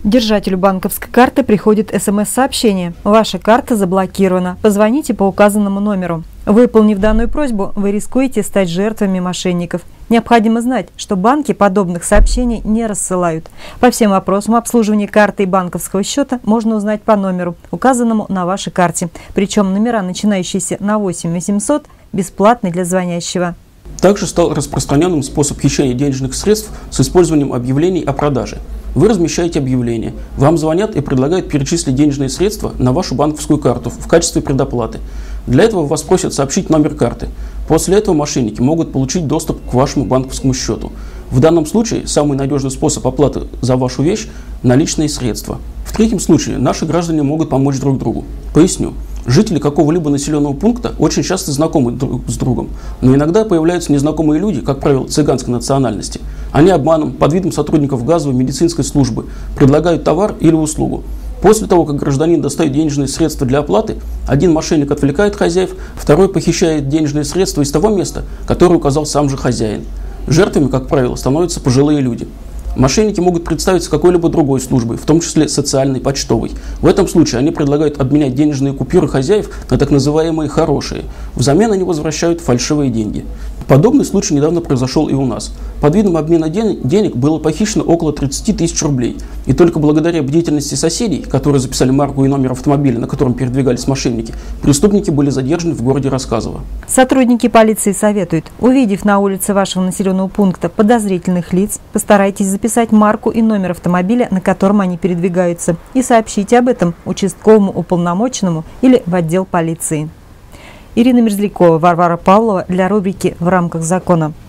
Держателю банковской карты приходит СМС-сообщение: «Ваша карта заблокирована. Позвоните по указанному номеру». Выполнив данную просьбу, вы рискуете стать жертвами мошенников. Необходимо знать, что банки подобных сообщений не рассылают. По всем вопросам обслуживания карты и банковского счета можно узнать по номеру, указанному на вашей карте. Причем номера, начинающиеся на 8800, бесплатны для звонящего. Также стал распространенным способ хищения денежных средств с использованием объявлений о продаже. Вы размещаете объявление, вам звонят и предлагают перечислить денежные средства на вашу банковскую карту в качестве предоплаты. Для этого вас просят сообщить номер карты. После этого мошенники могут получить доступ к вашему банковскому счету. В данном случае самый надежный способ оплаты за вашу вещь – наличные средства. В третьем случае наши граждане могут помочь друг другу. Поясню. Жители какого-либо населенного пункта очень часто знакомы друг с другом, но иногда появляются незнакомые люди, как правило, цыганской национальности. Они обманом, под видом сотрудников газовой медицинской службы, предлагают товар или услугу. После того, как гражданин достает денежные средства для оплаты, один мошенник отвлекает хозяев, второй похищает денежные средства из того места, которое указал сам же хозяин. Жертвами, как правило, становятся пожилые люди. Мошенники могут представиться какой-либо другой службой, в том числе социальной, почтовой. В этом случае они предлагают обменять денежные купюры хозяев на так называемые «хорошие». Взамен они возвращают фальшивые деньги. Подобный случай недавно произошел и у нас. Под видом обмена денег было похищено около 30 тысяч рублей. И только благодаря бдительности соседей, которые записали марку и номер автомобиля, на котором передвигались мошенники, преступники были задержаны в городе Рассказово. Сотрудники полиции советуют: увидев на улице вашего населенного пункта подозрительных лиц, постарайтесь записать марку и номер автомобиля, на котором они передвигаются, и сообщите об этом участковому уполномоченному или в отдел полиции. Ирина Мерзлякова, Варвара Павлова для рубрики «В рамках закона».